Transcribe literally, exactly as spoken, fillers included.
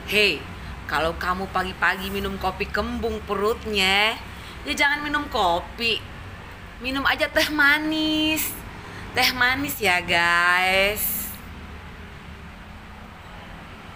Hei, kalau kamu pagi-pagi minum kopi kembung perutnya, ya jangan minum kopi. Minum aja teh manis. Teh manis ya guys.